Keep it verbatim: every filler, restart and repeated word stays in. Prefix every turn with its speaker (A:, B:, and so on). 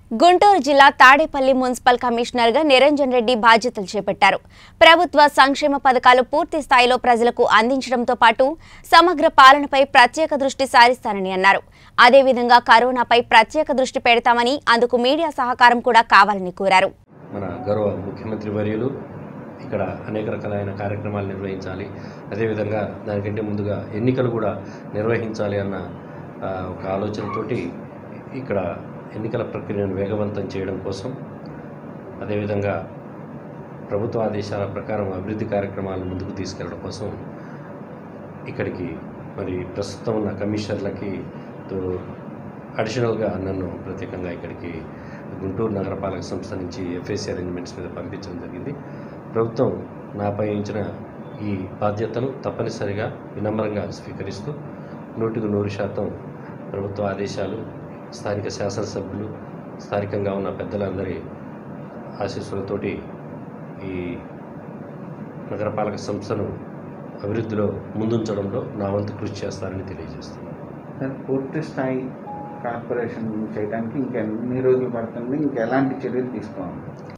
A: గుంటూరు జిల్లా Tadepalli municipal commissioner గా నిరంజన్ రెడ్డి బాధ్యతలు చేపట్టారు. ప్రభుత్వ సంక్షేమ పథకాలు పూర్తి స్థాయిలో ప్రజలకు అందించడంతో పాటు సమగ్ర పాలనపై ప్రత్యేక దృష్టి సారిస్తానని అన్నారు. అదేవిధంగా కరోనాపై ప్రత్యేక దృష్టి పెడతామని, అందుకు మీడియా సహకారం కూడా కావాలని కోరారు.
B: మన గౌరవ ముఖ్యమంత్రి వర్యులు ఇక్కడ అనేక రకాలైన కార్యక్రమాలు నిర్వహించాలి, అదేవిధంగా దానికంటే ముందుగా ఎన్నికలు కూడా నిర్వహించాలి అన్న ఒక ఆలోచనతోటి ఇక్కడ ఎన్నికల ప్రక్రియను వేగవంతం చేయడం కోసం, అదేవిధంగా ప్రభుత్వ ఆదేశాల ప్రకారం అభివృద్ధి కార్యక్రమాలను ముందుకు తీసుకెళ్లడం కోసం ఇక్కడికి మరి ప్రస్తుతం ఉన్న కమిషనర్లకి అడిషనల్గా నన్ను ప్రత్యేకంగా ఇక్కడికి గుంటూరు నగరపాలక సంస్థ నుంచి ఎఫ్ఏసీ అరేంజ్మెంట్స్ మీద పంపించడం జరిగింది. ప్రభుత్వం నాపై ఇచ్చిన ఈ బాధ్యతను తప్పనిసరిగా వినమ్రంగా స్వీకరిస్తూ నూటికి నూరు శాతం ప్రభుత్వ ఆదేశాలు, స్థానిక శాసనసభ్యులు, స్థానికంగా ఉన్న పెద్దలందరి ఆశీస్సులతోటి ఈ నగరపాలక సంస్థను అభివృద్ధిలో ముందుంచడంలో నా వంతు కృషి చేస్తానని తెలియజేస్తున్నాను.
C: పూర్తి స్థాయి కార్పొరేషన్ చేయడానికి ఇంకెన్ని రోజులు పడుతుంది, ఇంకెలాంటి చర్యలు తీసుకోవాలి?